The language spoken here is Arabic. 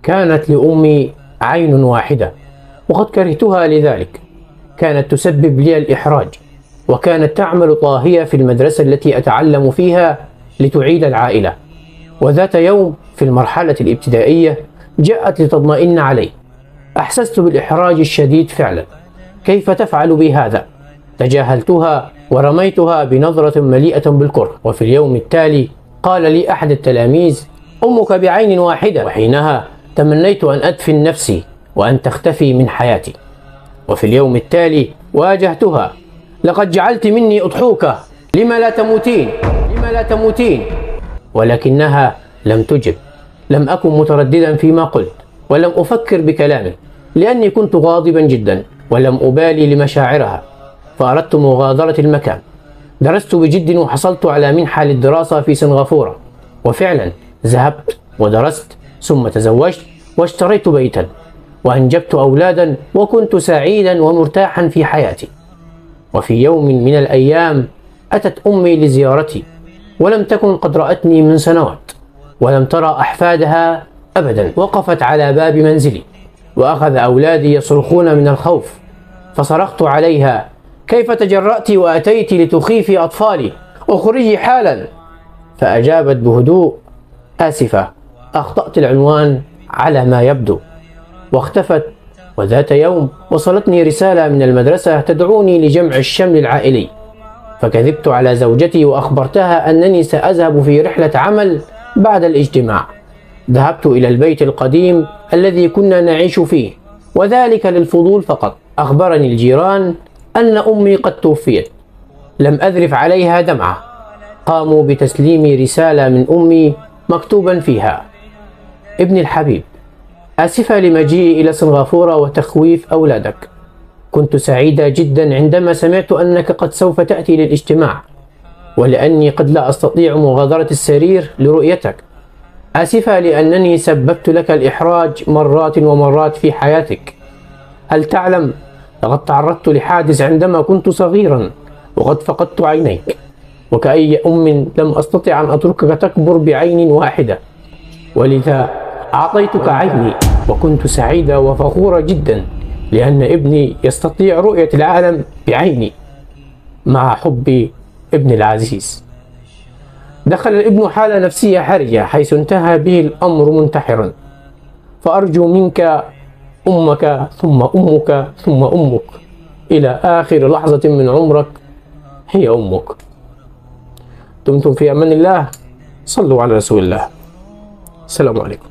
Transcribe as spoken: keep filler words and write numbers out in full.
كانت لأمي عين واحدة وقد كرهتها لذلك. كانت تسبب لي الإحراج، وكانت تعمل طاهية في المدرسة التي أتعلم فيها لتعيد العائلة. وذات يوم في المرحلة الابتدائية جاءت لتطمئن علي. أحسست بالإحراج الشديد فعلا. كيف تفعل بي هذا؟ تجاهلتها ورميتها بنظرة مليئة بالكره. وفي اليوم التالي قال لي أحد التلاميذ: أمك بعين واحدة. وحينها تمنيت أن أدفن نفسي وأن تختفي من حياتي. وفي اليوم التالي واجهتها: لقد جعلت مني أضحوكة، لما لا تموتين؟ لما لا تموتين؟ ولكنها لم تجب. لم أكن مترددا فيما قلت، ولم أفكر بكلامي، لأني كنت غاضبا جدا ولم أبالي لمشاعرها، فأردت مغادرة المكان. درست بجد وحصلت على منحة للدراسة في سنغافورة، وفعلا ذهبت ودرست ثم تزوجت واشتريت بيتا وأنجبت أولادا، وكنت سعيدا ومرتاحا في حياتي. وفي يوم من الأيام أتت أمي لزيارتي، ولم تكن قد رأتني من سنوات، ولم ترى أحفادها أبدا. وقفت على باب منزلي، وأخذ أولادي يصرخون من الخوف، فصرخت عليها: كيف تجرأت وأتيت لتخيفي أطفالي؟ اخرجي حالا. فأجابت بهدوء: آسفة، أخطأت العنوان على ما يبدو. واختفت. وذات يوم وصلتني رسالة من المدرسة تدعوني لجمع الشمل العائلي، فكذبت على زوجتي وأخبرتها أنني سأذهب في رحلة عمل بعد الاجتماع. ذهبت إلى البيت القديم الذي كنا نعيش فيه، وذلك للفضول فقط. أخبرني الجيران أن أمي قد توفيت. لم أذرف عليها دمعة. قاموا بتسليمي رسالة من أمي مكتوبا فيها: ابني الحبيب، آسفة لمجيئي إلى سنغافورة وتخويف أولادك. كنت سعيدة جدا عندما سمعت أنك قد سوف تأتي للاجتماع، ولأني قد لا أستطيع مغادرة السرير لرؤيتك. آسفة لأنني سببت لك الإحراج مرات ومرات في حياتك. هل تعلم، لقد تعرضت لحادث عندما كنت صغيرا وقد فقدت عينيك، وكأي أم لم أستطع أن أتركك تكبر بعين واحدة، ولذا أعطيتك عيني. وكنت سعيدة وفخورة جدا لأن ابني يستطيع رؤية العالم بعيني. مع حبي، ابني العزيز. دخل الابن حالة نفسية حرجة حيث انتهى به الأمر منتحرا. فأرجو منك أمك ثم أمك ثم أمك إلى آخر لحظة من عمرك هي أمك. دمتم في أمان الله. صلوا على رسول الله. السلام عليكم.